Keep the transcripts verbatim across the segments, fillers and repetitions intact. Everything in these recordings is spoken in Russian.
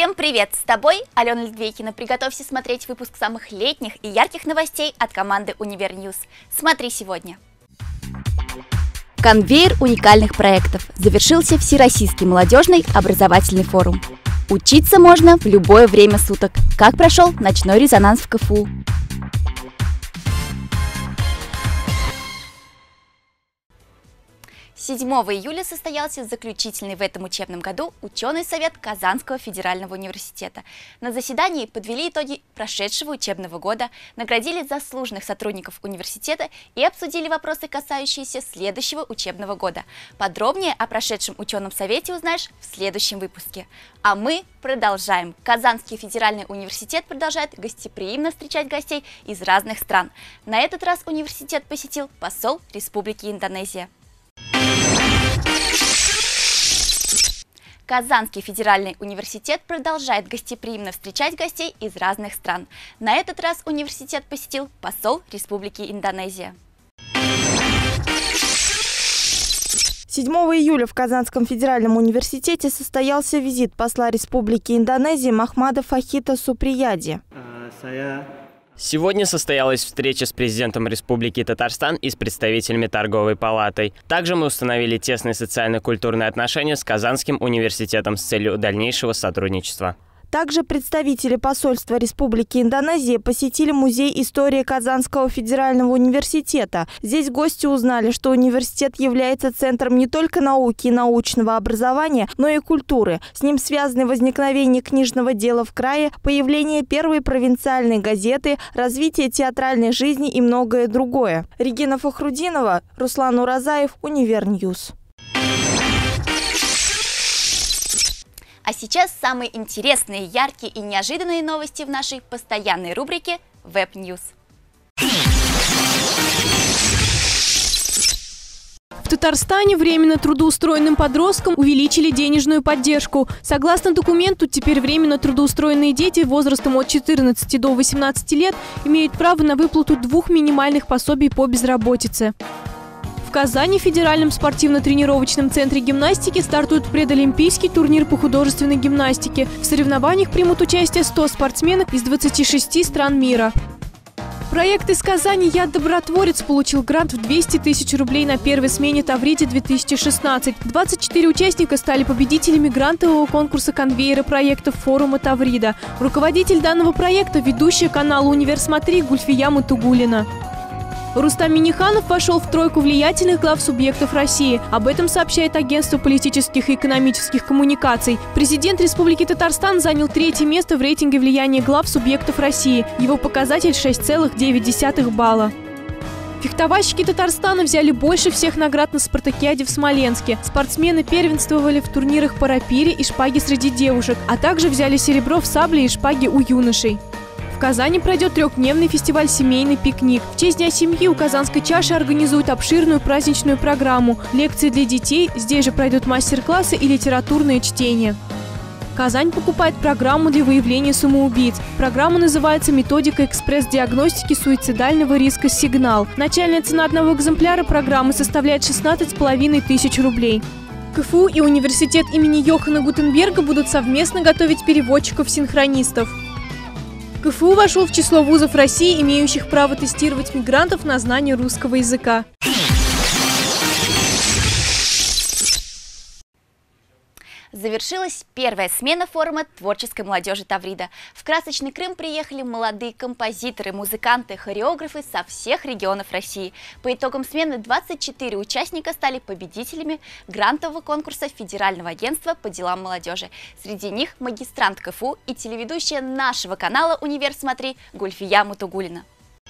Всем привет! С тобой Алена Литвейкина. Приготовься смотреть выпуск самых летних и ярких новостей от команды Универньюз. Смотри сегодня. Конвейер уникальных проектов. Завершился Всероссийский молодежный образовательный форум. Учиться можно в любое время суток. Как прошел ночной резонанс в КФУ? седьмого июля состоялся заключительный в этом учебном году ученый совет Казанского федерального университета. На заседании подвели итоги прошедшего учебного года, наградили заслуженных сотрудников университета и обсудили вопросы, касающиеся следующего учебного года. Подробнее о прошедшем ученом совете узнаешь в следующем выпуске. А мы продолжаем. Казанский федеральный университет продолжает гостеприимно встречать гостей из разных стран. На этот раз университет посетил посол Республики Индонезия. Казанский федеральный университет продолжает гостеприимно встречать гостей из разных стран. На этот раз университет посетил посол Республики Индонезия. седьмого июля в Казанском федеральном университете состоялся визит посла Республики Индонезия Махмада Фахита Суприяди. Сегодня состоялась встреча с президентом Республики Татарстан и с представителями торговой палатой. Также мы установили тесные социально-культурные отношения с Казанским университетом с целью дальнейшего сотрудничества. Также представители посольства Республики Индонезия посетили музей истории Казанского федерального университета. Здесь гости узнали, что университет является центром не только науки и научного образования, но и культуры. С ним связаны возникновение книжного дела в крае, появление первой провинциальной газеты, развитие театральной жизни и многое другое. Регина Фахрудинова, Руслан Уразаев, Универньюз. А сейчас самые интересные, яркие и неожиданные новости в нашей постоянной рубрике Web News. В Татарстане временно трудоустроенным подросткам увеличили денежную поддержку. Согласно документу, теперь временно трудоустроенные дети возрастом от четырнадцати до восемнадцати лет имеют право на выплату двух минимальных пособий по безработице. В Казани в Федеральном спортивно-тренировочном центре гимнастики стартует предолимпийский турнир по художественной гимнастике. В соревнованиях примут участие сто спортсменок из двадцати шести стран мира. Проект из Казани «Я добротворец» получил грант в двести тысяч рублей на первой смене Тавриде две тысячи шестнадцать. двадцать четыре участника стали победителями грантового конкурса конвейера проектов форума Таврида. Руководитель данного проекта – ведущая канала «Универ Смотри» Гульфия Мутугулина. Рустам Минниханов вошел в тройку влиятельных глав субъектов России. Об этом сообщает агентство политических и экономических коммуникаций. Президент Республики Татарстан занял третье место в рейтинге влияния глав субъектов России. Его показатель шесть целых девять десятых балла. Фехтовальщики Татарстана взяли больше всех наград на спартакиаде в Смоленске. Спортсмены первенствовали в турнирах по рапире и шпаге среди девушек, а также взяли серебро в сабле и шпаге у юношей. В Казани пройдет трехдневный фестиваль «Семейный пикник». В честь Дня семьи у Казанской чаши организуют обширную праздничную программу. Лекции для детей, здесь же пройдут мастер-классы и литературные чтения. Казань покупает программу для выявления самоубийц. Программа называется «Методика экспресс-диагностики суицидального риска Сигнал». Начальная цена одного экземпляра программы составляет шестнадцать с половиной тысяч рублей. КФУ и университет имени Йохана Гутенберга будут совместно готовить переводчиков-синхронистов. КФУ вошел в число вузов России, имеющих право тестировать мигрантов на знание русского языка. Завершилась первая смена форума творческой молодежи Таврида. В красочный Крым приехали молодые композиторы, музыканты, хореографы со всех регионов России. По итогам смены двадцать четыре участника стали победителями грантового конкурса Федерального агентства по делам молодежи. Среди них магистрант КФУ и телеведущая нашего канала «Универ Смотри» Гульфия Мутугулина.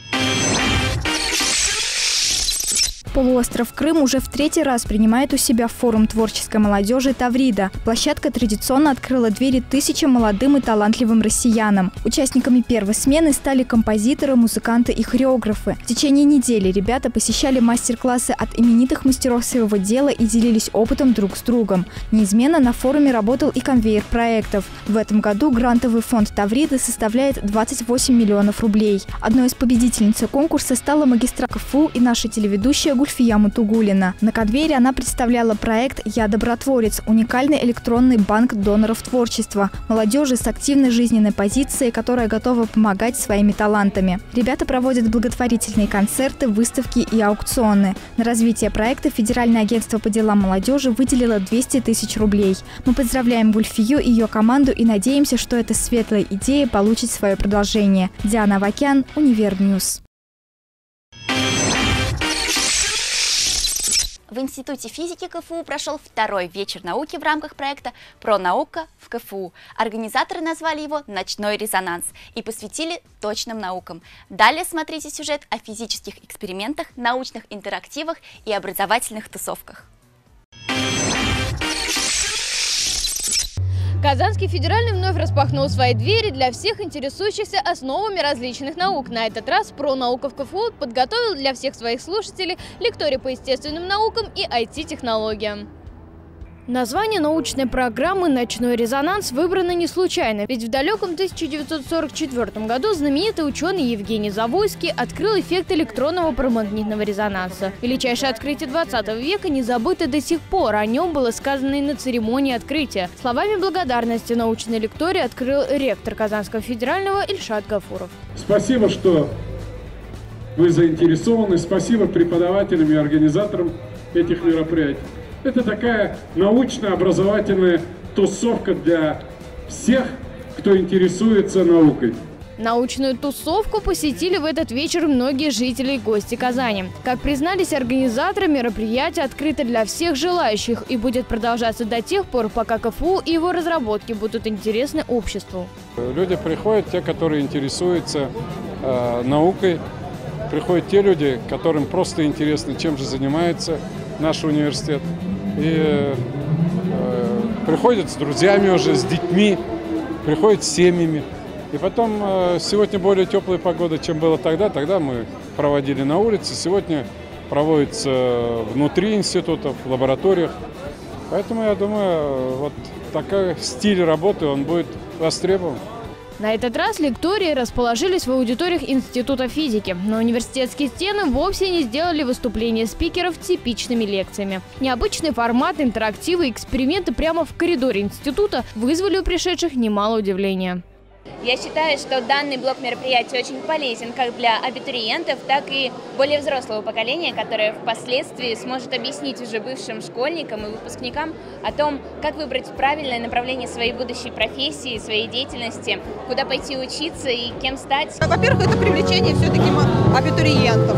Полуостров Крым уже в третий раз принимает у себя форум творческой молодежи Таврида. Площадка традиционно открыла двери тысячам молодым и талантливым россиянам. Участниками первой смены стали композиторы, музыканты и хореографы. В течение недели ребята посещали мастер-классы от именитых мастеров своего дела и делились опытом друг с другом. Неизменно на форуме работал и конвейер проектов. В этом году грантовый фонд Тавриды составляет двадцать восемь миллионов рублей. Одной из победительниц конкурса стала магистрант КФУ и наша телеведущая Гульфия Мутугулина. На конвейере она представляла проект «Я добротворец» – уникальный электронный банк доноров творчества, молодежи с активной жизненной позицией, которая готова помогать своими талантами. Ребята проводят благотворительные концерты, выставки и аукционы. На развитие проекта Федеральное агентство по делам молодежи выделило двести тысяч рублей. Мы поздравляем Гульфию и ее команду и надеемся, что эта светлая идея получит свое продолжение. Диана Авакян, Универньюз. В Институте физики КФУ прошел второй вечер науки в рамках проекта «Пронаука в КФУ». Организаторы назвали его «Ночной резонанс» и посвятили точным наукам. Далее смотрите сюжет о физических экспериментах, научных интерактивах и образовательных тусовках. Казанский федеральный вновь распахнул свои двери для всех интересующихся основами различных наук. На этот раз «Пронаука в КФУ» подготовил для всех своих слушателей лекторий по естественным наукам и ай ти-технологиям. Название научной программы «Ночной резонанс» выбрано не случайно, ведь в далеком тысяча девятьсот сорок четвёртом году знаменитый ученый Евгений Завойский открыл эффект электронного парамагнитного резонанса. Величайшее открытие двадцатого века не забыто до сих пор, о нем было сказано и на церемонии открытия. Словами благодарности научной лектории открыл ректор Казанского федерального Ильшат Гафуров. Спасибо, что вы заинтересованы, спасибо преподавателям и организаторам этих мероприятий. Это такая научно-образовательная тусовка для всех, кто интересуется наукой. Научную тусовку посетили в этот вечер многие жители и гости Казани. Как признались организаторы, мероприятие открыто для всех желающих и будет продолжаться до тех пор, пока КФУ и его разработки будут интересны обществу. Люди приходят, те, которые интересуются э, наукой, приходят те люди, которым просто интересно, чем же занимается наш университет. И э, приходят с друзьями уже, с детьми, приходят с семьями. И потом, э, сегодня более теплая погода, чем было тогда. Тогда мы проводили на улице, сегодня проводится внутри институтов, в лабораториях. Поэтому, я думаю, вот такой стиль работы, он будет востребован. На этот раз лектории расположились в аудиториях Института физики, но университетские стены вовсе не сделали выступления спикеров типичными лекциями. Необычный формат, интерактивы и эксперименты прямо в коридоре института вызвали у пришедших немало удивления. Я считаю, что данный блок мероприятий очень полезен как для абитуриентов, так и более взрослого поколения, которое впоследствии сможет объяснить уже бывшим школьникам и выпускникам о том, как выбрать правильное направление своей будущей профессии, своей деятельности, куда пойти учиться и кем стать. Во-первых, это привлечение все-таки абитуриентов.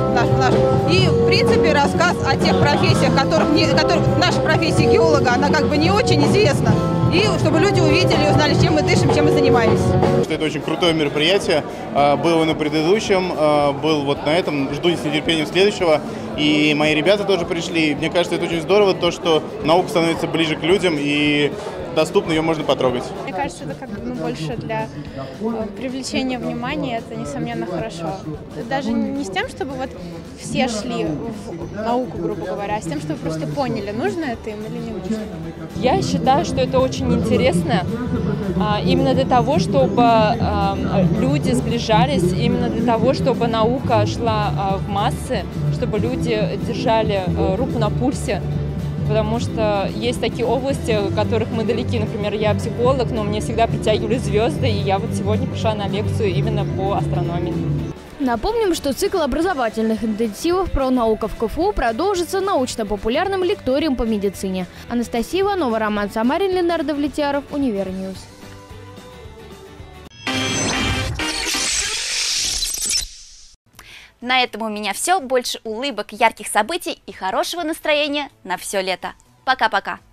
И, в принципе, рассказ о тех профессиях, которых, не, которых наша профессия геолога, она как бы не очень известна. И чтобы люди увидели и узнали, чем мы дышим, чем мы занимаемся. Это очень крутое мероприятие. Было на предыдущем, был вот на этом. Жду с нетерпением следующего. И мои ребята тоже пришли. Мне кажется, это очень здорово, то, что наука становится ближе к людям и доступно, ее можно потрогать. Мне кажется, это как бы ну, больше для э, привлечения внимания, это, несомненно, хорошо. Даже не с тем, чтобы вот все шли в науку, грубо говоря, а с тем, чтобы просто поняли, нужно это им или не нужно. Я считаю, что это очень интересно а, именно для того, чтобы а, люди сближались, именно для того, чтобы наука шла а, в массы, чтобы люди держали а, руку на пульсе. Потому что есть такие области, в которых мы далеки. Например, я психолог, но мне всегда притягивали звезды, и я вот сегодня пришла на лекцию именно по астрономии. Напомним, что цикл образовательных интенсивов «Пронаука в КФУ» продолжится научно-популярным лекторием по медицине. Анастасия Иванова, Роман Самарин, Ленардо Влетьяров, Универньюз. На этом у меня все. Больше улыбок, ярких событий и хорошего настроения на все лето. Пока-пока!